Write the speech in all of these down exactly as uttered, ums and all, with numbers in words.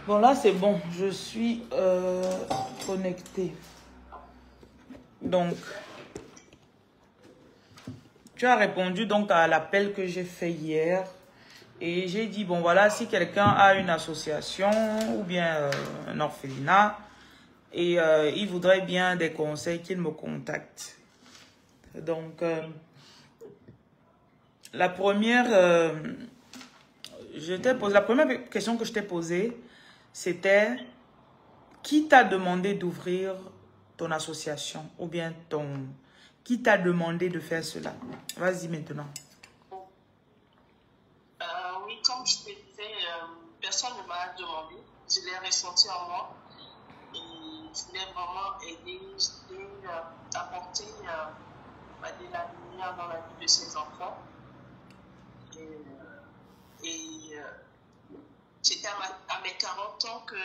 Bon, là, c'est bon. Je suis euh, connectée. Donc, tu as répondu donc à l'appel que j'ai fait hier. Et j'ai dit, bon, voilà, si quelqu'un a une association ou bien euh, un orphelinat et euh, il voudrait bien des conseils, qu'il me contacte. Donc, euh, la première... Euh, je t'ai posé, la première question que je t'ai posée, c'était qui t'a demandé d'ouvrir ton association ou bien ton... Qui t'a demandé de faire cela? Vas-y maintenant. Euh, oui, comme je te disais, euh, personne ne m'a demandé. Je l'ai ressenti en moi. Et je voulais vraiment aider, je voulais euh, apporter euh, bah, de la lumière dans la vie de ces enfants. Et, euh, et euh, c'était à, ma- à mes quarante ans que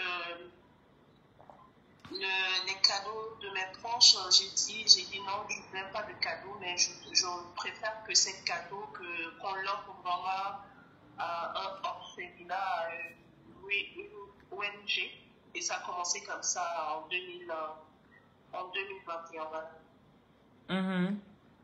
le, les cadeaux de mes proches, j'ai dit, j'ai dit non, je ne voulais pas de cadeaux, mais je, je préfère que ces cadeaux, que, qu'on l'offre vraiment à un orphelinat, à une O N G. Et ça a commencé comme ça en, deux mille, en deux mille vingt et un. Voilà. Mm-hmm.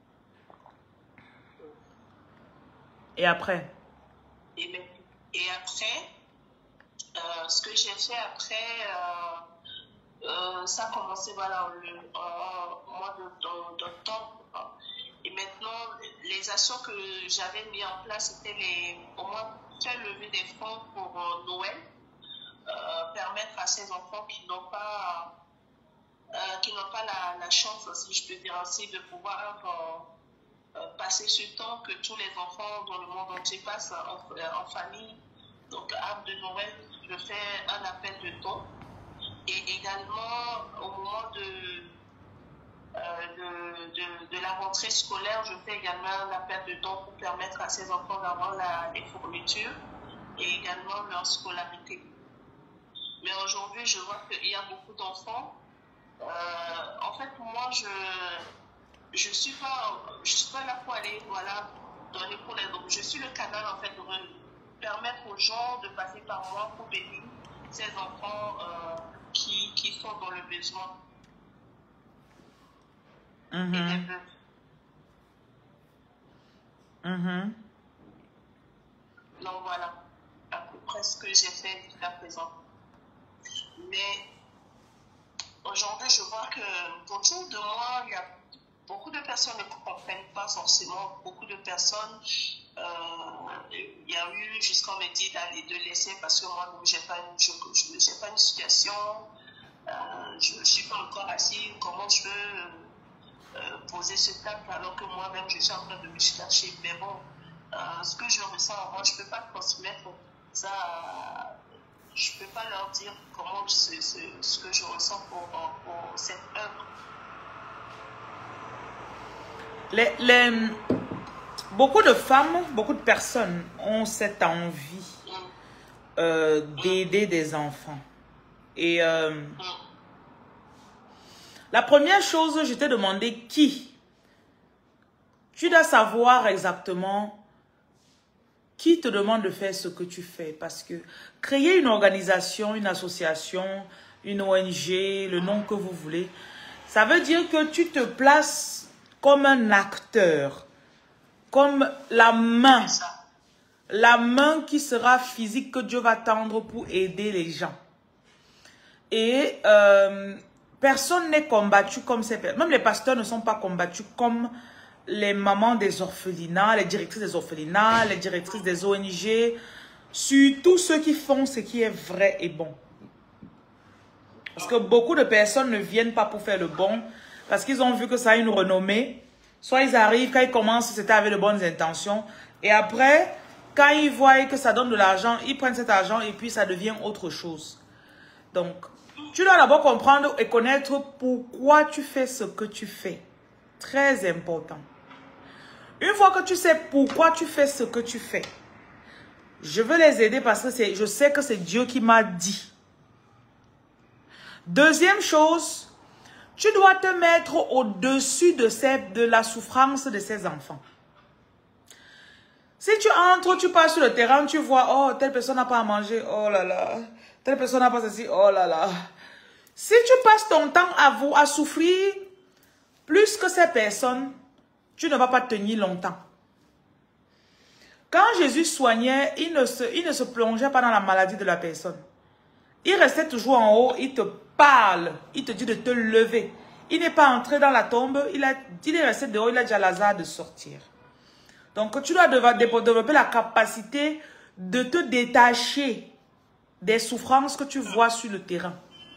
Et après? Et, même, et après, euh, ce que j'ai fait après, euh, euh, ça a commencé voilà, le, en, en mois d'octobre. Et maintenant, les actions que j'avais mis en place, c'était les, au moins faire lever des fonds pour euh, Noël, euh, permettre à ces enfants qui n'ont pas, euh, qui n'ont pas la, la chance, si je peux dire ainsi, de pouvoir euh, euh, passer ce temps que tous les enfants dans le monde entier passent en, en famille. Donc, à de Noël, je fais un appel de dons. Et également, au moment de, euh, de, de, de la rentrée scolaire, je fais également un appel de dons pour permettre à ces enfants d'avoir la, les fournitures et également leur scolarité. Mais aujourd'hui, je vois qu'il y a beaucoup d'enfants. Euh, en fait, moi, je je suis pas, je suis pas là pour aller, voilà, donner pour les autres. Je suis le canal, en fait, pour permettre aux gens de passer par moi pour bénir ces enfants euh, qui, qui sont dans le besoin. Mm-hmm. Et les veuves. Mm-hmm. Donc voilà, à peu près ce que j'ai fait jusqu'à présent. Mais aujourd'hui, je vois que autour de moi, il y a beaucoup de personnes ne comprennent pas forcément. Beaucoup de personnes, euh, il y a eu jusqu'à me dire d'aller de laisser parce que moi, je n'ai pas, pas une situation, euh, je ne suis pas encore assise. Comment je peux euh, poser ce tacle alors que moi-même, je suis en train de me chercher. Mais bon, euh, ce que je ressens en moi, je ne peux pas transmettre ça. Je ne peux pas leur dire comment ce, ce, ce que je ressens pour, pour cette œuvre. Les, les, beaucoup de femmes, beaucoup de personnes ont cette envie euh, d'aider des enfants. Et euh, la première chose, je t'ai demandé qui. Tu dois savoir exactement qui te demande de faire ce que tu fais. Parce que créer une organisation, une association, une O N G, le nom que vous voulez, ça veut dire que tu te places comme un acteur, comme la main, la main qui sera physique que Dieu va tendre pour aider les gens. Et euh, personne n'est combattu comme ces personnes. Même les pasteurs ne sont pas combattus comme les mamans des orphelinats, les directrices des orphelinats, les directrices des O N G, surtout ceux qui font ce qui est vrai et bon. Parce que beaucoup de personnes ne viennent pas pour faire le bon, parce qu'ils ont vu que ça a une renommée. Soit ils arrivent, quand ils commencent, c'était avec de bonnes intentions. Et après, quand ils voient que ça donne de l'argent, ils prennent cet argent et puis ça devient autre chose. Donc, tu dois d'abord comprendre et connaître pourquoi tu fais ce que tu fais. Très important. Une fois que tu sais pourquoi tu fais ce que tu fais, je veux les aider parce que je sais que c'est Dieu qui m'a dit. Deuxième chose, tu dois te mettre au-dessus de, de la souffrance de ces enfants. Si tu entres, tu passes sur le terrain, tu vois, oh, telle personne n'a pas à manger, oh là là. Telle personne n'a pas ceci, oh là là. Si tu passes ton temps à, vous, à souffrir plus que ces personnes, tu ne vas pas tenir longtemps. Quand Jésus soignait, il ne, se, il ne se plongeait pas dans la maladie de la personne. Il restait toujours en haut, il te parle, il te dit de te lever. Il n'est pas entré dans la tombe, il, a, il est resté dehors, il a dit à Lazare de sortir. Donc tu dois développer la capacité de te détacher des souffrances que tu vois sur le terrain.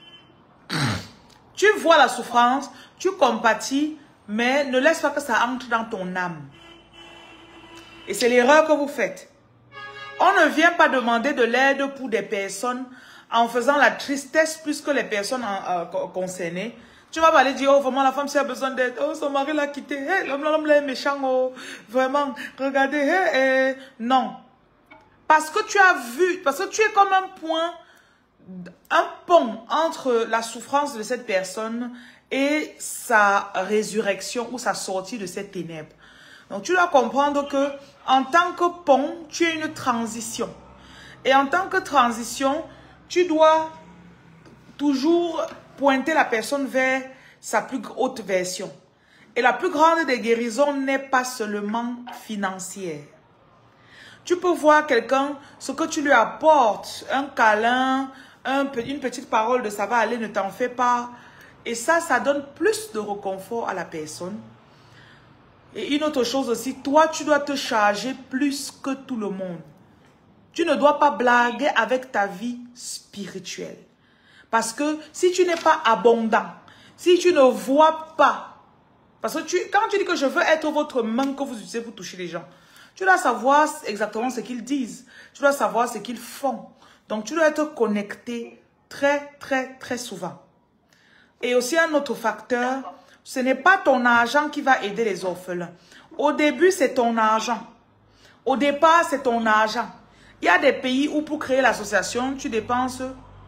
Tu vois la souffrance, tu compatis, mais ne laisse pas que ça entre dans ton âme. Et c'est l'erreur que vous faites. On ne vient pas demander de l'aide pour des personnes en faisant la tristesse plus que les personnes en, euh, concernées. Tu vas pas aller dire, oh vraiment la femme si elle a besoin d'aide, oh son mari l'a quitté, hey, l'homme l'homme est méchant, oh vraiment, regardez, hey, hey. Non. Parce que tu as vu, parce que tu es comme un point, un pont entre la souffrance de cette personne et sa résurrection ou sa sortie de cette ténèbre. Donc tu dois comprendre que en tant que pont, tu es une transition. Et en tant que transition, tu dois toujours pointer la personne vers sa plus haute version. Et la plus grande des guérisons n'est pas seulement financière. Tu peux voir quelqu'un, ce que tu lui apportes, un câlin, un, une petite parole de ça va aller, ne t'en fais pas. Et ça, ça donne plus de réconfort à la personne. Et une autre chose aussi, toi, tu dois te charger plus que tout le monde. Tu ne dois pas blaguer avec ta vie spirituelle. Parce que si tu n'es pas abondant, si tu ne vois pas, parce que tu, quand tu dis que je veux être votre main que vous utilisez pour toucher les gens, tu dois savoir exactement ce qu'ils disent. Tu dois savoir ce qu'ils font. Donc, tu dois être connecté très, très, très souvent. Et aussi un autre facteur, ce n'est pas ton argent qui va aider les orphelins. Au début, c'est ton argent. Au départ, c'est ton argent. Il y a des pays où pour créer l'association, tu dépenses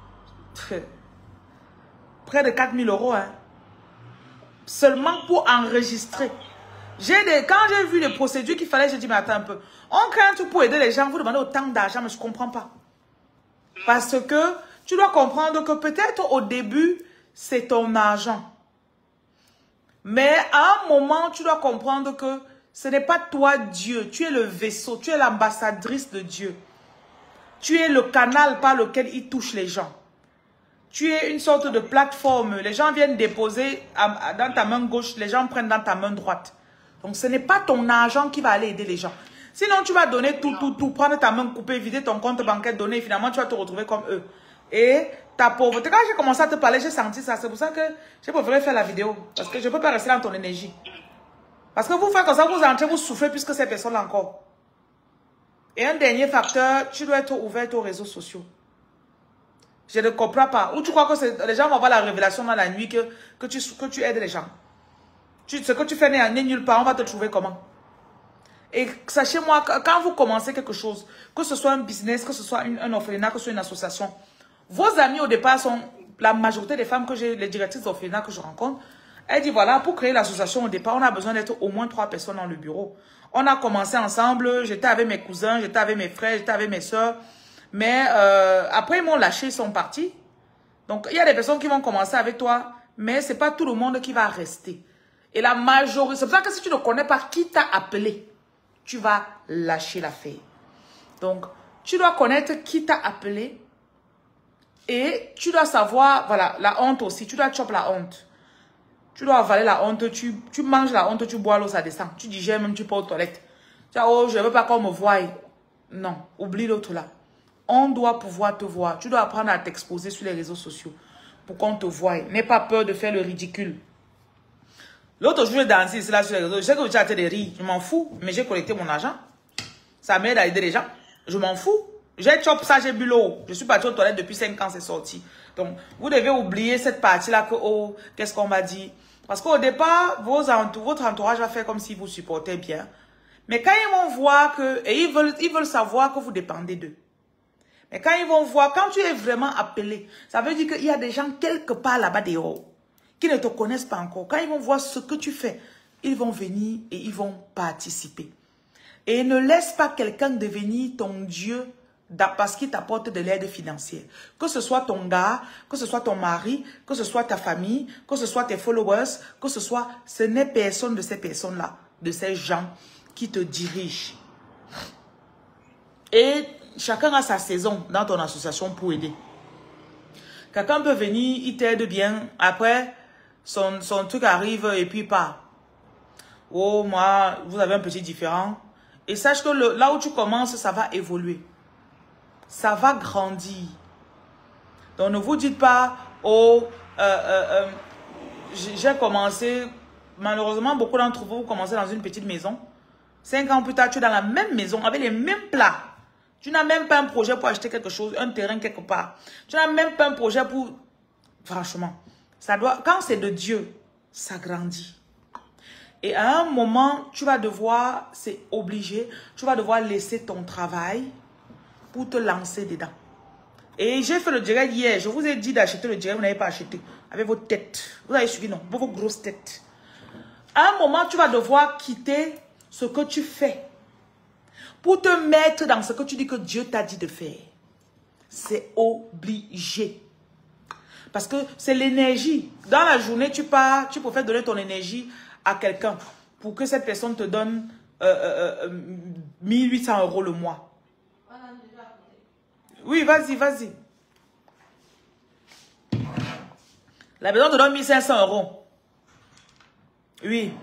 près de quatre mille euros. Hein. Seulement pour enregistrer. Des, quand j'ai vu les procédures qu'il fallait, j'ai dit, mais attends un peu. On crée un truc pour aider les gens, vous demandez autant d'argent, mais je ne comprends pas. Parce que tu dois comprendre que peut-être au début, c'est ton argent. Mais à un moment, tu dois comprendre que ce n'est pas toi Dieu. Tu es le vaisseau, tu es l'ambassadrice de Dieu. Tu es le canal par lequel il touche les gens. Tu es une sorte de plateforme. Les gens viennent déposer dans ta main gauche, les gens prennent dans ta main droite. Donc ce n'est pas ton argent qui va aller aider les gens. Sinon tu vas donner tout, tout, tout, prendre ta main coupée, vider ton compte bancaire, donner, et finalement tu vas te retrouver comme eux. Et ta pauvreté, quand j'ai commencé à te parler, j'ai senti ça. C'est pour ça que j'ai préféré faire la vidéo. Parce que je ne peux pas rester dans ton énergie. Parce que vous faites comme ça, vous entrez, vous souffrez plus que ces personnes-là encore. Et un dernier facteur, tu dois être ouvert aux réseaux sociaux. Je ne comprends pas. Ou tu crois que les gens vont avoir la révélation dans la nuit que, que, tu, que tu aides les gens. Tu, ce que tu fais n'est nulle part, on va te trouver comment. Et sachez-moi, quand vous commencez quelque chose, que ce soit un business, que ce soit une, un orphelinat, que ce soit une association, vos amis au départ sont, la majorité des femmes que j'ai, les directrices d'orphelinat que je rencontre, elles disent voilà, pour créer l'association au départ, on a besoin d'être au moins trois personnes dans le bureau. On a commencé ensemble, j'étais avec mes cousins, j'étais avec mes frères, j'étais avec mes soeurs. Mais euh, après, ils m'ont lâché, ils sont partis. Donc, il y a des personnes qui vont commencer avec toi, mais ce n'est pas tout le monde qui va rester. Et la majorité, c'est pour ça que si tu ne connais pas qui t'a appelé, tu vas lâcher l'affaire. Donc, tu dois connaître qui t'a appelé et tu dois savoir, voilà, la honte aussi. Tu dois choper la honte. Tu dois avaler la honte, tu, tu manges la honte, tu bois l'eau, ça descend. Tu digères même, tu pars aux toilettes. Tu dis, oh, je ne veux pas qu'on me voie. Non, oublie l'autre là. On doit pouvoir te voir. Tu dois apprendre à t'exposer sur les réseaux sociaux pour qu'on te voie. N'aie pas peur de faire le ridicule. L'autre jour, j'ai dansé là sur les réseaux. Je sais que j'ai hâte de rire. Je m'en fous, mais j'ai collecté mon argent. Ça m'aide à aider les gens. Je m'en fous. J'ai chop ça, j'ai bu l'eau. Je suis partie aux toilettes depuis cinq ans, c'est sorti. Donc, vous devez oublier cette partie-là que, oh, qu'est-ce qu'on va dire. Parce qu'au départ, vos entour, votre entourage va faire comme si vous supportez bien. Mais quand ils vont voir que, et ils veulent, ils veulent savoir que vous dépendez d'eux. Mais quand ils vont voir, quand tu es vraiment appelé, ça veut dire qu'il y a des gens quelque part là-bas dehors qui ne te connaissent pas encore. Quand ils vont voir ce que tu fais, ils vont venir et ils vont participer. Et ne laisse pas quelqu'un devenir ton Dieu parce qu'il t'apporte de l'aide financière. Que ce soit ton gars, que ce soit ton mari, que ce soit ta famille, que ce soit tes followers, que ce soit... Ce n'est personne de ces personnes-là, de ces gens qui te dirigent. Et chacun a sa saison dans ton association pour aider. Quelqu'un peut venir, il t'aide bien. Après, son, son truc arrive et puis part. Oh, moi, vous avez un petit différent. Et sache que le, là où tu commences, ça va évoluer. Ça va grandir. Donc, ne vous dites pas, oh, euh, euh, euh, j'ai commencé, malheureusement, beaucoup d'entre vous, vous commencez dans une petite maison. Cinq ans plus tard, tu es dans la même maison, avec les mêmes plats. Tu n'as même pas un projet pour acheter quelque chose, un terrain quelque part. Tu n'as même pas un projet pour... Franchement, ça doit... Quand c'est de Dieu, ça grandit. Et à un moment, tu vas devoir, c'est obligé, tu vas devoir laisser ton travail pour te lancer dedans. Et j'ai fait le direct hier. Je vous ai dit d'acheter le direct, vous n'avez pas acheté. Avec vos têtes. Vous avez suivi, non? Vos grosses têtes. À un moment, tu vas devoir quitter ce que tu fais pour te mettre dans ce que tu dis que Dieu t'a dit de faire. C'est obligé. Parce que c'est l'énergie. Dans la journée, tu pars, tu préfères donner ton énergie à quelqu'un pour que cette personne te donne euh, euh, euh, mille huit cents euros le mois. Oui, vas-y, vas-y. La personne te donne mille cinq cents euros. Oui.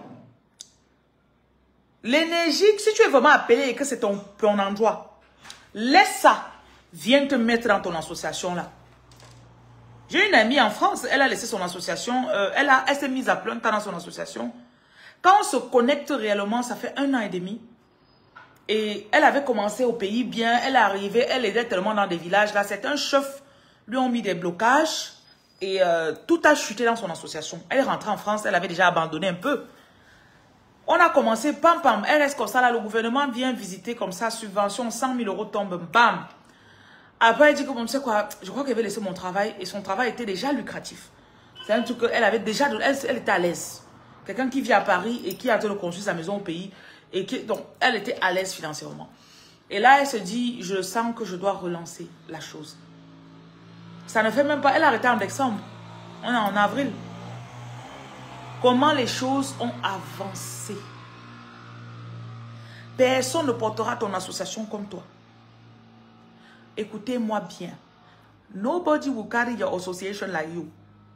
L'énergie, si tu es vraiment appelé et que c'est ton, ton endroit, laisse ça. Viens te mettre dans ton association là. J'ai une amie en France, elle a laissé son association, euh, elle, a, elle s'est mise à plein temps dans son association. Quand on se connecte réellement, ça fait un an et demi. Et elle avait commencé au pays bien, elle est arrivée, elle aidait tellement dans des villages. Là, certains chefs lui ont mis des blocages et euh, tout a chuté dans son association. Elle est rentrée en France, elle avait déjà abandonné un peu. On a commencé, pam, pam, elle reste comme ça, là, le gouvernement vient visiter comme ça, subvention, cent mille euros tombe, bam. Après, elle dit que, bon, tu sais quoi, je crois qu'elle avait laissé mon travail et son travail était déjà lucratif. C'est un truc qu'elle avait déjà, elle, elle était à l'aise. Quelqu'un qui vit à Paris et qui a de construire sa maison au pays. Et qui, donc, elle était à l'aise financièrement. Et là, elle se dit, je sens que je dois relancer la chose. Ça ne fait même pas, elle a arrêté en décembre. On est en avril. Comment les choses ont avancé. Personne ne portera ton association comme toi. Écoutez-moi bien. Nobody will carry your association like you.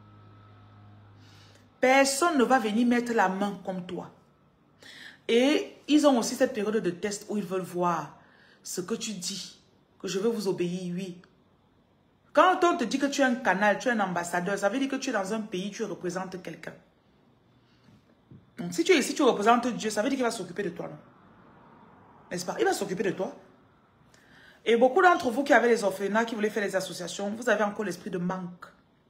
Personne ne va venir mettre la main comme toi. Et ils ont aussi cette période de test où ils veulent voir ce que tu dis. Que je veux vous obéir, oui. Quand on te dit que tu es un canal, tu es un ambassadeur, ça veut dire que tu es dans un pays, tu représentes quelqu'un. Donc si tu es ici, tu représentes Dieu, ça veut dire qu'il va s'occuper de toi, non? N'est-ce pas? Il va s'occuper de toi. Et beaucoup d'entre vous qui avez les orphelinats, qui voulaient faire les associations, vous avez encore l'esprit de manque.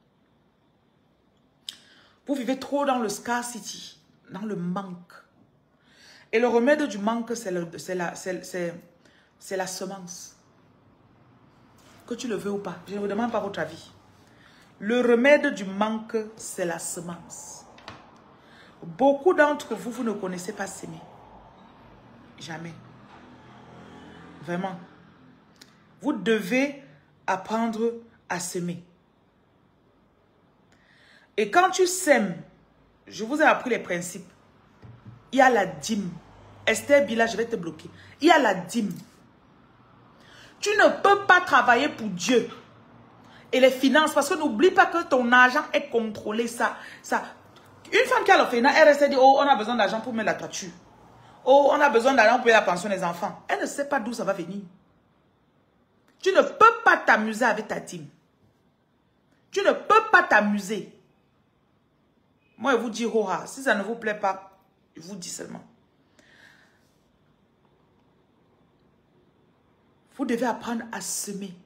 Vous vivez trop dans le scarcity, dans le manque. Et le remède du manque, c'est la, la semence. Que tu le veux ou pas, je ne vous demande pas votre avis. Le remède du manque, c'est la semence. Beaucoup d'entre vous, vous ne connaissez pas s'aimer. Jamais. Vraiment. Vous devez apprendre à s'aimer. Et quand tu sèmes, je vous ai appris les principes. Il y a la dîme. Esther Bila, je vais te bloquer. Il y a la dîme. Tu ne peux pas travailler pour Dieu. Et les finances, parce que n'oublie pas que ton argent est contrôlé. Ça, ça. Une femme qui a l'orphelinat, elle reste dit, oh, on a besoin d'argent pour mettre la toiture. Oh, on a besoin d'argent pour payer la pension des enfants. Elle ne sait pas d'où ça va venir. Tu ne peux pas t'amuser avec ta dîme. Tu ne peux pas t'amuser. Moi, je vous dis, oh, si ça ne vous plaît pas, je vous dis seulement. Vous devez apprendre à semer.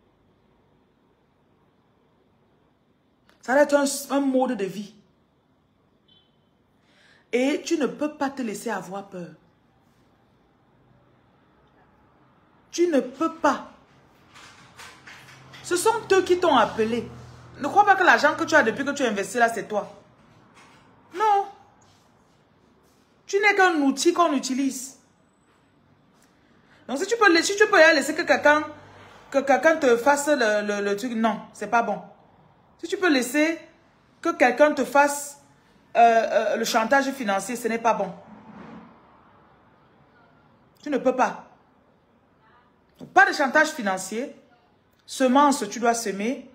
Ça va être un, un mode de vie. Et tu ne peux pas te laisser avoir peur. Tu ne peux pas. Ce sont eux qui t'ont appelé. Ne crois pas que l'argent que tu as depuis que tu as investi là, c'est toi. Non. Tu n'es qu'un outil qu'on utilise. Donc, si tu peux, si tu peux laisser que quelqu'un que quelqu'un te fasse le, le, le truc, non, c'est pas bon. Si tu peux laisser que quelqu'un te fasse euh, euh, le chantage financier, ce n'est pas bon. Tu ne peux pas. Donc, pas de chantage financier. Semence, tu dois semer.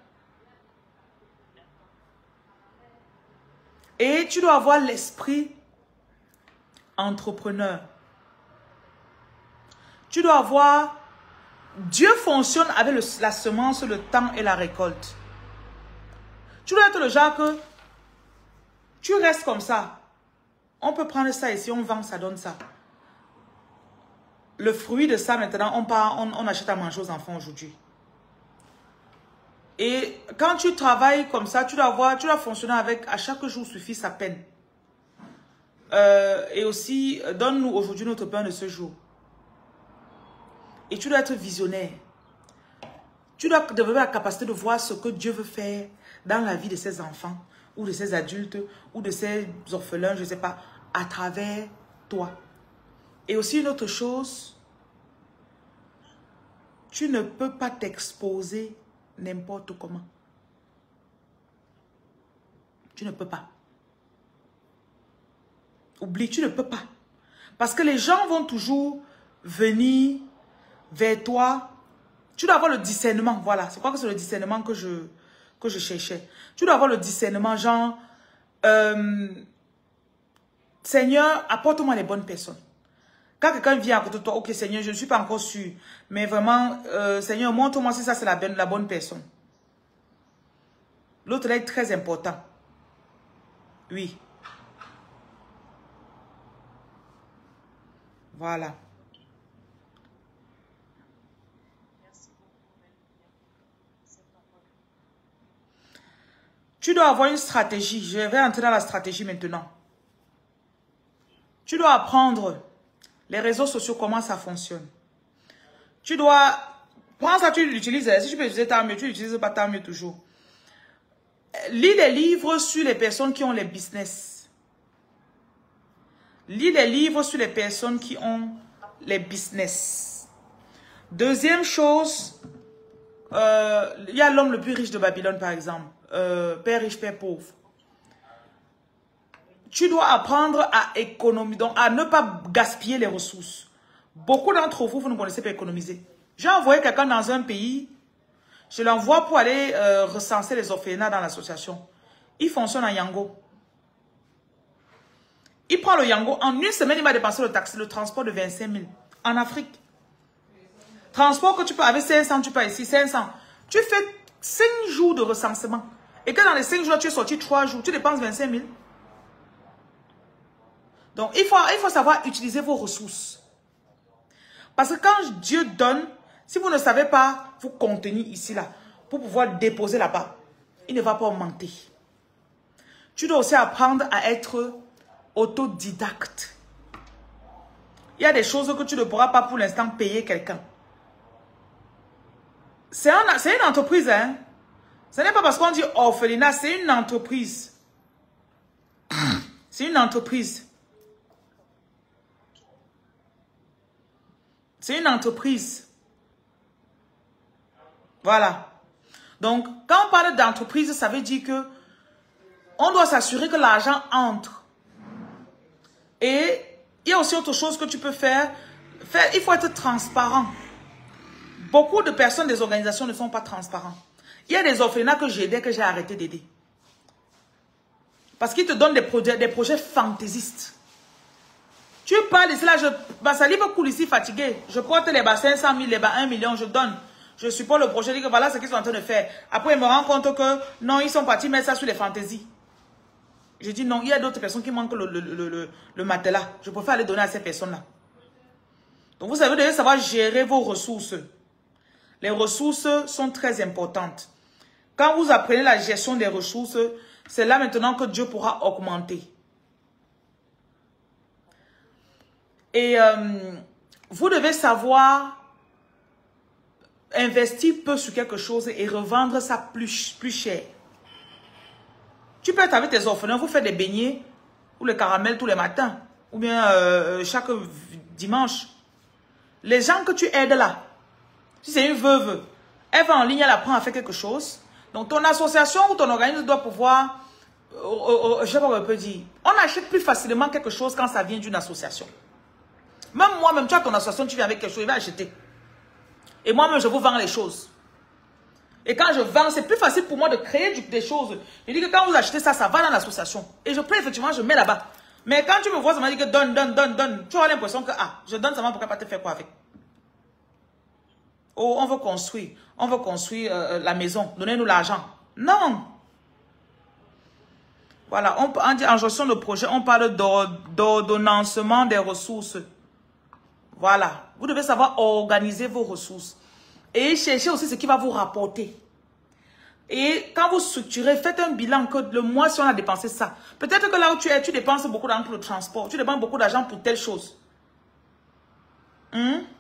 Et tu dois avoir l'esprit entrepreneur. Tu dois avoir... Dieu fonctionne avec le, la semence, le temps et la récolte. Tu dois être le genre que... Tu restes comme ça. On peut prendre ça et si on vend, ça donne ça. Le fruit de ça, maintenant, on, part, on, on achète à manger aux enfants aujourd'hui. Et quand tu travailles comme ça, tu dois voir, tu dois fonctionner avec, à chaque jour suffit sa peine. Euh, et aussi, donne-nous aujourd'hui notre pain de ce jour. Et tu dois être visionnaire. Tu dois développer la capacité de voir ce que Dieu veut faire dans la vie de ses enfants, ou de ses adultes, ou de ses orphelins, je ne sais pas, à travers toi. Et aussi une autre chose, tu ne peux pas t'exposer n'importe comment. Tu ne peux pas. Oublie, tu ne peux pas. Parce que les gens vont toujours venir vers toi. Tu dois avoir le discernement, voilà. C'est quoi que c'est le discernement que je, que je cherchais. Tu dois avoir le discernement, genre, euh, Seigneur, apporte-moi les bonnes personnes. Quand quelqu'un vient à côté de toi, ok Seigneur, je ne suis pas encore sûr, mais vraiment, euh, Seigneur, montre-moi si ça c'est la bonne, la bonne personne. L'autre là est très important. Oui. Voilà. Tu dois avoir une stratégie. Je vais entrer dans la stratégie maintenant. Tu dois apprendre les réseaux sociaux, comment ça fonctionne. Tu dois... Prends ça, tu l'utilises. Si tu peux utiliser, tant mieux. Tu l'utilises pas, tant mieux toujours. Lis des livres sur les personnes qui ont les business. Lis des livres sur les personnes qui ont les business. Deuxième chose, euh, il y a l'homme le plus riche de Babylone, par exemple. Euh, père riche, père pauvre. Tu dois apprendre à économiser, donc à ne pas gaspiller les ressources. Beaucoup d'entre vous, vous ne connaissez pas économiser. J'ai envoyé quelqu'un dans un pays, je l'envoie pour aller euh, recenser les orphelinats dans l'association. Il fonctionne en Yango. Il prend le Yango, en une semaine, il m'a dépensé le taxi, le transport de vingt-cinq mille en Afrique. Transport que tu peux, avec cinq cents, tu peux ici, cinq cents. Tu fais cinq jours de recensement. Et que dans les cinq jours, tu es sorti trois jours, tu dépenses vingt-cinq mille. Donc, il faut, il faut savoir utiliser vos ressources. Parce que quand Dieu donne, si vous ne savez pas vous contenir ici, là, pour pouvoir déposer là-bas, il ne va pas augmenter. Tu dois aussi apprendre à être autodidacte. Il y a des choses que tu ne pourras pas pour l'instant payer quelqu'un. C'est un, une entreprise, hein. Ce n'est pas parce qu'on dit orphelinat, c'est une entreprise. C'est une entreprise. C'est une entreprise. Voilà. Donc, quand on parle d'entreprise, ça veut dire que on doit s'assurer que l'argent entre. Et il y a aussi autre chose que tu peux faire. faire. Il faut être transparent. Beaucoup de personnes, des organisations ne sont pas transparents. Il y a des orphelinats que j'aidais, que j'ai arrêté d'aider. Parce qu'ils te donnent des projets, des projets fantaisistes. Tu parles ici, là, je, bah, ça livre coule ici, fatigué. Je porte les bas cinq cent mille, les bas un million, je donne. Je supporte le projet, je dis que voilà ce qu'ils sont en train de faire. Après, ils me rendent compte que non, ils sont partis mettre ça sur les fantaisies. Je dis non, il y a d'autres personnes qui manquent le, le, le, le, le matelas. Je préfère les donner à ces personnes-là. Donc, vous savez, vous devez savoir gérer vos ressources. Les ressources sont très importantes. Quand vous apprenez la gestion des ressources, c'est là maintenant que Dieu pourra augmenter. Et euh, vous devez savoir investir peu sur quelque chose et revendre ça plus, plus cher. Tu peux être avec tes orphelins, vous faites des beignets ou le caramel tous les matins, ou bien euh, chaque dimanche. Les gens que tu aides là, si c'est une veuve, elle va en ligne, elle apprend à faire quelque chose. Donc ton association ou ton organisme doit pouvoir, euh, euh, euh, je sais pas comment on peut dire, on achète plus facilement quelque chose quand ça vient d'une association. Même moi-même, tu as ton association, tu viens avec quelque chose, il va acheter. Et moi-même, je vous vends les choses. Et quand je vends, c'est plus facile pour moi de créer du, des choses. Je dis que quand vous achetez ça, ça va dans l'association. Et je peux effectivement, je mets là-bas. Mais quand tu me vois, ça m'a dit que donne, donne, donne, donne. Tu as l'impression que, ah, je donne seulement, pourquoi pas te faire quoi avec? Oh, on veut construire. On veut construire euh, la maison. Donnez-nous l'argent. Non. Voilà, on, on dit en gestion de projet, on parle d'ordonnancement des ressources. Voilà. Vous devez savoir organiser vos ressources. Et cherchez aussi ce qui va vous rapporter. Et quand vous structurez, faites un bilan que le mois, si on a dépensé ça. Peut-être que là où tu es, tu dépenses beaucoup d'argent pour le transport. Tu dépenses beaucoup d'argent pour telle chose. Hum?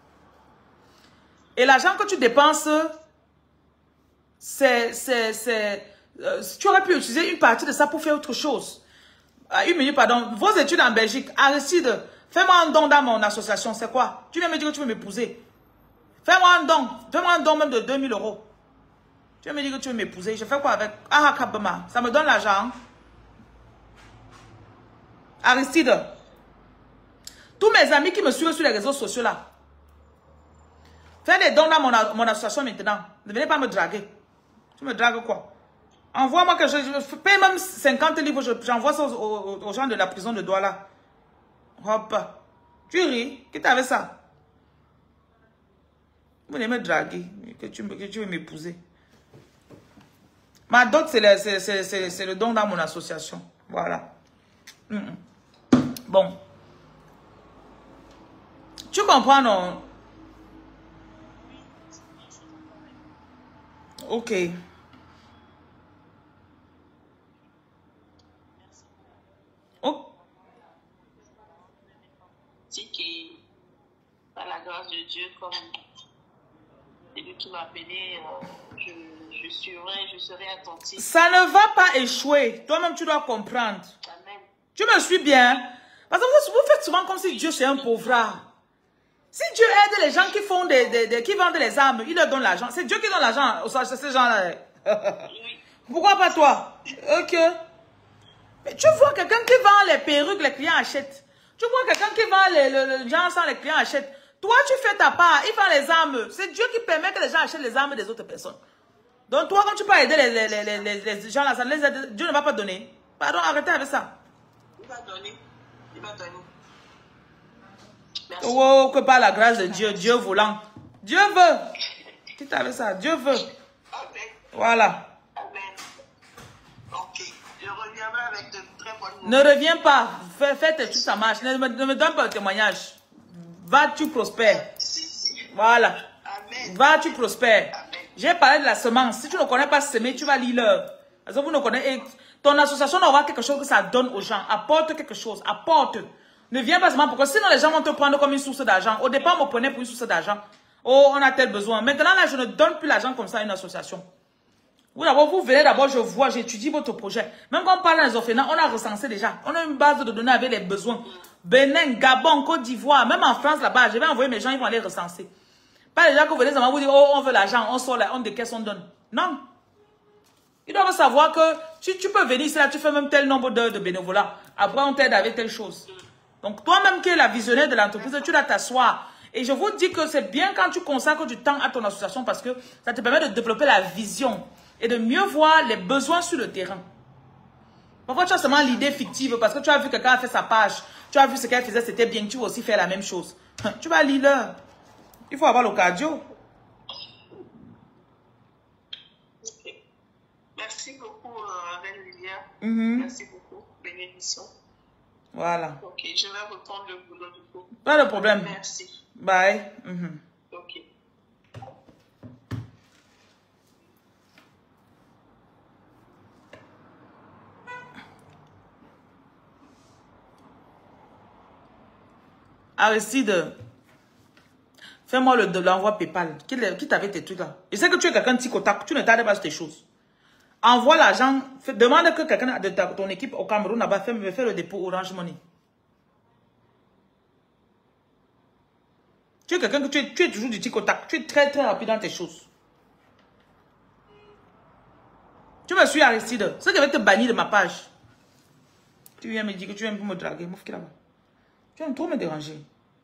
Et l'argent que tu dépenses, c'est... Euh, tu aurais pu utiliser une partie de ça pour faire autre chose. Ah, une minute, pardon. Vos études en Belgique, Aristide, fais-moi un don dans mon association. C'est quoi? Tu viens me dire que tu veux m'épouser. Fais-moi un don. Fais-moi un don même de deux mille euros. Tu viens me dire que tu veux m'épouser. Je fais quoi avec? Ah, Kabama. Ça me donne l'argent. Aristide. Tous mes amis qui me suivent sur les réseaux sociaux là. Fais des dons dans mon, mon association maintenant. Ne venez pas me draguer. Tu me dragues quoi? Envoie-moi que je, je paye même cinquante livres, j'envoie ça aux, aux, aux gens de la prison de Douala. Hop. Tu ris? Qui t'avait ça? Vous venez me draguer, que tu, que tu veux m'épouser. Ma dot, c'est le, le don dans mon association. Voilà. Mm -mm. Bon. Tu comprends, non? Ok. Oh. C'est qui, par la grâce de Dieu, comme c'est lui qui m'a appelé, euh, je, je, serai, je serai attentive. Ça ne va pas échouer. Toi-même, tu dois comprendre. Amen. Tu me suis bien? Parce que vous, vous faites souvent comme si Dieu c'est un pauvre. Si Dieu aide les gens qui font des, des, des qui vendent les armes, il leur donne l'argent. C'est Dieu qui donne l'argent à ces gens-là. Oui. Pourquoi pas toi? Ok. Mais tu vois quelqu'un qui vend les perruques, les clients achètent. Tu vois quelqu'un qui vend les, les, les gens sans les clients achètent. Toi, tu fais ta part, il vend les armes. C'est Dieu qui permet que les gens achètent les armes des autres personnes. Donc toi, quand tu peux aider les, les, les, les, les gens là, ça les aide, Dieu ne va pas donner. Pardon, arrêtez avec ça. Il va donner. Il va donner. Merci. Oh, que par la grâce de Dieu, Dieu voulant. Dieu veut. Qui t'avait ça? Dieu veut. Amen. Voilà. Amen. Ok. Je reviendrai avec de très bonnes Ne nouvelles. reviens pas. Fais, fais tout ça marche. Ne, me- ne me donne pas le témoignage. Va, tu prospères. Si, si. Voilà. Amen. Va, tu prospères. Amen. J'ai parlé de la semence. Si tu ne connais pas semer, tu vas lire l'heure. Parce que vous ne connaissez. Ton association doit avoir quelque chose que ça donne aux gens. Apporte quelque chose. Apporte. Ne viens pas seulement pourquoi sinon les gens vont te prendre comme une source d'argent. Au départ, on me prenait pour une source d'argent. Oh, on a tel besoin. Maintenant, là, je ne donne plus l'argent comme ça à une association. Vous d'abord, vous venez d'abord, je vois, j'étudie votre projet. Même quand on parle des orphelins, on a recensé déjà. On a une base de données avec les besoins. Bénin, Gabon, Côte d'Ivoire, même en France là-bas, je vais envoyer mes gens, ils vont aller recenser. Pas les gens que vous venez seulement vous dire, oh, on veut l'argent, on sort là, on décaisse, on donne. Non. Ils doivent savoir que si tu peux venir ici, là, tu fais même tel nombre d'heures de bénévolat. Après, on t'aide avec telle chose. Donc, toi-même qui es la visionnaire de l'entreprise, tu dois t'asseoir. Et je vous dis que c'est bien quand tu consacres du temps à ton association parce que ça te permet de développer la vision et de mieux voir les besoins sur le terrain. Parfois, tu as seulement l'idée fictive parce que tu as vu quelqu'un a fait sa page. Tu as vu ce qu'elle faisait, c'était bien. Tu vas aussi faire la même chose. Tu vas lire l'heure. Il faut avoir le cardio. Okay. Merci beaucoup, euh, Reine Lilia. Mm-hmm. Merci beaucoup. Bénédiction. Voilà. Ok, je vais reprendre le boulot du coup. Pas de problème. Merci. Bye. Mm-hmm. Ok. Aristide, fais-moi le de l'envoi PayPal. Qui, qui t'avait tes trucs là? Je sais que tu es quelqu'un de ticotac, tu ne tardes pas sur tes choses. Envoie l'argent, demande que quelqu'un de ta, ton équipe au Cameroun là-bas fait, fait le dépôt Orange Money. Tu es quelqu'un que tu es, tu es toujours du tic au tac. Tu es très très rapide dans tes choses. Tu me suis Aristide. C'est que je vais te bannir de ma page. Tu viens me dire que tu aimes pour me draguer. Mouf qui là-bas. Tu aimes trop me déranger.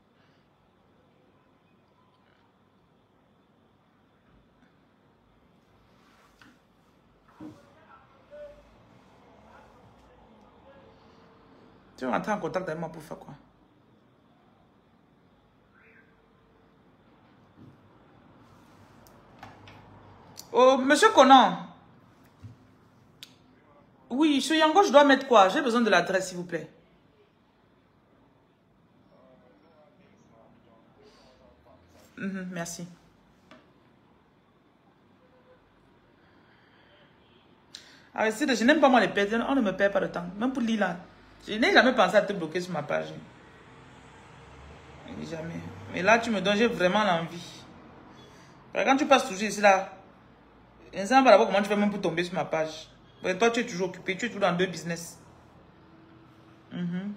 Tu vas rentrer en contact avec moi pour faire quoi? Oh, monsieur Conan. Oui, sur Yango, je dois mettre quoi? J'ai besoin de l'adresse, s'il vous plaît. Mm-hmm, merci. Arrêtez, je n'aime pas moi les perdre. On ne me perd pas de temps. Même pour Lila. Je n'ai jamais pensé à te bloquer sur ma page. Jamais. Mais là, tu me donnes, j'ai vraiment l'envie. Quand tu passes toujours ici, là, je ne sais pas d'abord comment tu fais même pour tomber sur ma page. Mais toi, tu es toujours occupé. Tu es toujours dans deux business. Mm-hmm.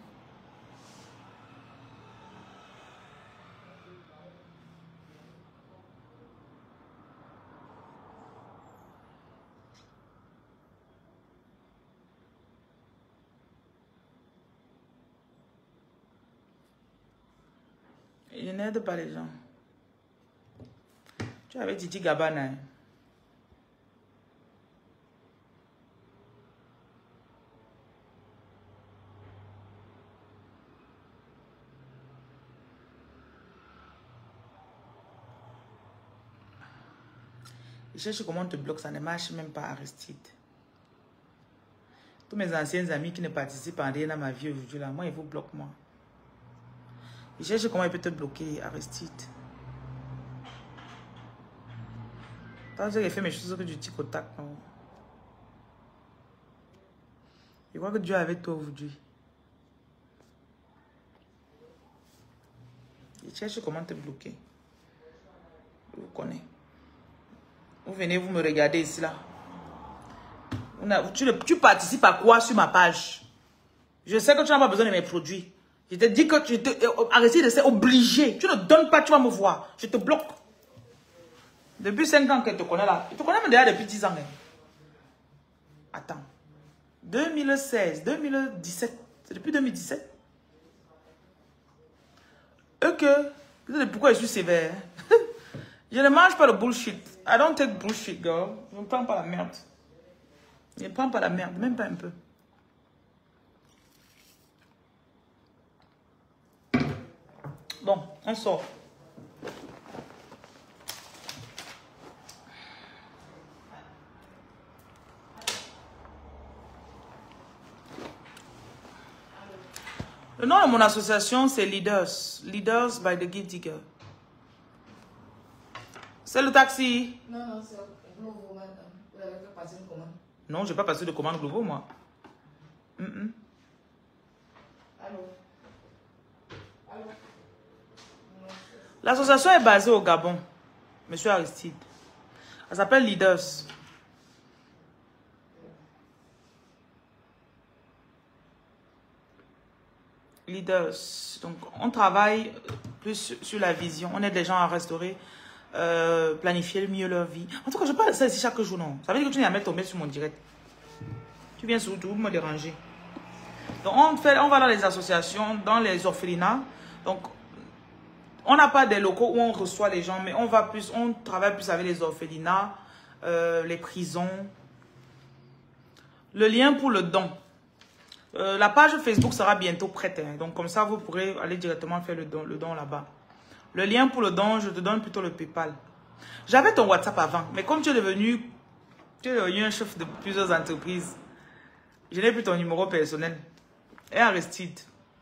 Je n'aide pas les gens. Tu avais Titi Gabana. Hein? Je cherche comment on te bloque, ça ne marche même pas, Aristide. Tous mes anciens amis qui ne participent en rien dans ma vie aujourd'hui, là, moi, ils vous bloquent, moi. Je cherche comment il peut te bloquer, Aristide. Tant que j'ai fait mes choses que du tic au tac, non. Je crois que Dieu est avec toi aujourd'hui. Je cherche comment te bloquer. Je vous connais. Vous venez, vous me regardez ici, là. Tu, tu participes à quoi sur ma page? Je sais que tu n'as pas besoin de mes produits. Je te dis que tu te... Arrêtez de c'est obligé. Tu ne donnes pas, tu vas me voir. Je te bloque. Depuis cinq ans que je te connais là. Je te connais même déjà depuis dix ans. Hein. Attends. deux mille seize, deux mille dix-sept. C'est depuis deux mille dix-sept. Eux que... Pourquoi je suis sévère? Je ne mange pas le bullshit. I don't take bullshit, girl. Je ne prends pas la merde. Je ne prends pas la merde, même pas un peu. Bon, on sort. Le nom de mon association, c'est Leaders. Leaders by the Gift Digger. C'est le taxi. Non, non, c'est Glovo, madame. Vous avez fait passer une commande. Non, je n'ai pas passé de commande Glovo, moi. Mm -mm. Allô? Allô? L'association est basée au Gabon, monsieur Aristide. Elle s'appelle Leaders. Leaders. Donc, on travaille plus sur la vision. On aide les gens à restaurer, euh, planifier mieux leur vie. En tout cas, je parle de ça ici chaque jour, non? Ça veut dire que tu n'as jamais tombé sur mon direct. Tu viens surtout me déranger. Donc, on, fait, on va dans les associations, dans les orphelinats. Donc, on n'a pas des locaux où on reçoit les gens, mais on va plus, on travaille plus avec les orphelinats, euh, les prisons. Le lien pour le don. Euh, la page Facebook sera bientôt prête. Hein, donc, comme ça, vous pourrez aller directement faire le don, le don là-bas. Le lien pour le don, je te donne plutôt le PayPal. J'avais ton WhatsApp avant, mais comme tu es devenu, tu es devenu un chef de plusieurs entreprises, je n'ai plus ton numéro personnel. Et Aristide.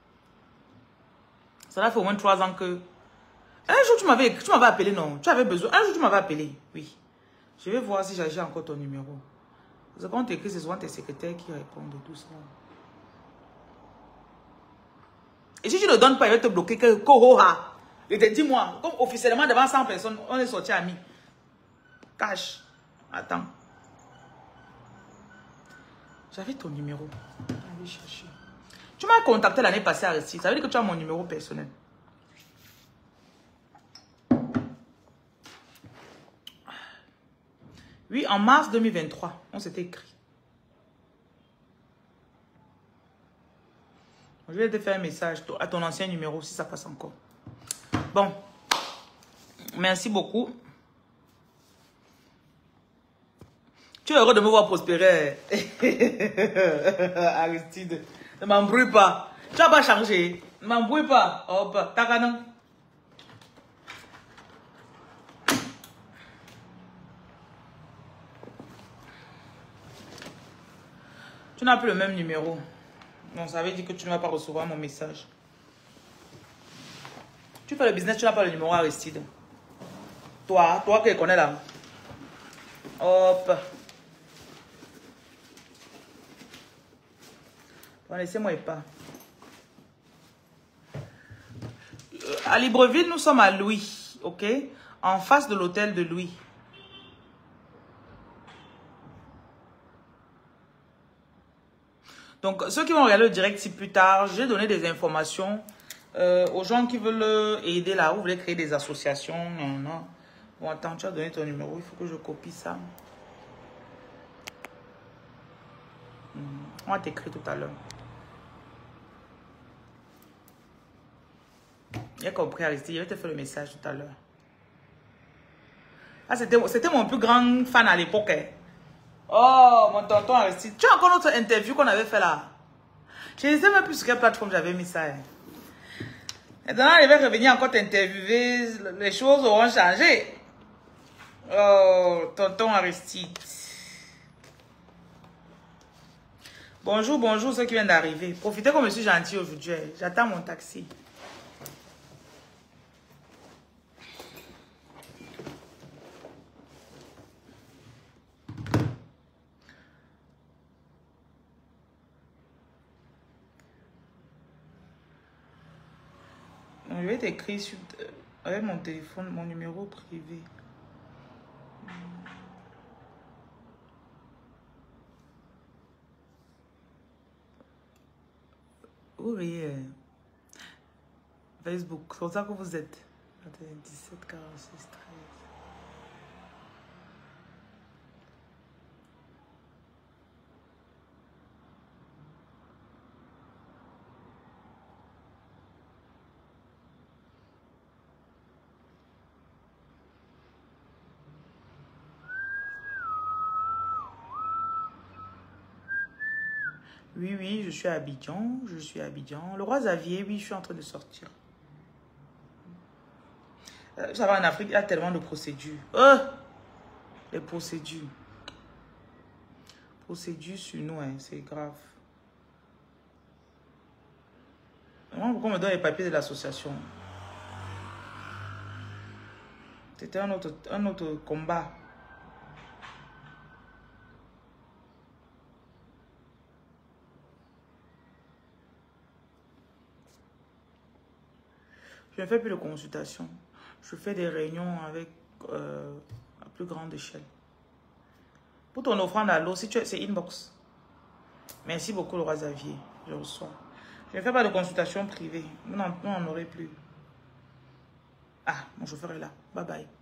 Ça fait au moins trois ans que... Un jour, tu m'avais tu m'avais appelé, non? Tu avais besoin. Un jour, tu m'avais appelé. Oui. Je vais voir si j'ai encore ton numéro. Parce que quand tu écris, c'est souvent tes secrétaires qui répondent de tout ça. Et si tu ne le donnes pas, il va te bloquer. Que Kohoha. Il te dit, moi, comme officiellement devant cent personnes, on est sortis amis. Cache. Attends. J'avais ton numéro. Je vais chercher. Tu m'as contacté l'année passée à Aristide. Ça veut dire que tu as mon numéro personnel. Oui, en mars deux mille vingt-trois, on s'était écrit. Je vais te faire un message à ton ancien numéro si ça passe encore. Bon. Merci beaucoup. Tu es heureux de me voir prospérer. Aristide, ne m'embrouille pas. Tu vas pas changer. Ne m'embrouille pas. Hop, t'as canon. Tu n'as plus le même numéro. Donc ça veut dire que tu ne vas pas recevoir mon message. Tu fais le business, tu n'as pas le numéro Aristide. Toi, toi qui connais là. Hop. Bon, laissez-moi pas. À Libreville, nous sommes à Louis, ok? En face de l'hôtel de Louis. Donc, ceux qui vont regarder le direct si plus tard, j'ai donné des informations euh, aux gens qui veulent aider là, vous voulez créer des associations. Non, non. Bon, attends, tu as donné ton numéro, il faut que je copie ça. On va t'écrire tout à l'heure. J'ai compris, Aristide, je vais te faire le message tout à l'heure. Ah, c'était mon plus grand fan à l'époque. Hein. Oh, mon tonton Aristide. Tu as encore notre interview qu'on avait fait là. Je ne sais même plus sur quelle plateforme j'avais mis ça. Hein. Maintenant, je vais revenir encore t'interviewer. Les choses auront changé. Oh, tonton Aristide. Bonjour, bonjour ceux qui viennent d'arriver. Profitez comme je suis gentil aujourd'hui. J'attends mon taxi. Je vais t'écrire sur, avec mon téléphone, mon numéro privé. Vous voyez, Facebook, c'est pour ça que vous êtes. dix-sept, quarante-six, treize. Oui, oui, je suis à Abidjan. Je suis à Abidjan. Le roi Xavier, oui, je suis en train de sortir. Euh, ça va, en Afrique, il y a tellement de procédures. Oh, les procédures. Procédures sur nous, hein, c'est grave. Moi, pourquoi on me donne les papiers de l'association? C'était un autre, un autre combat. Je ne fais plus de consultation. Je fais des réunions avec euh, à plus grande échelle. Pour ton offrande à l'eau, si tu c'est inbox. Merci beaucoup, le roi Xavier. Je reçois. Je ne fais pas de consultation privée. Nous n'en aurez plus. Ah, mon chauffeur est là. Bye bye.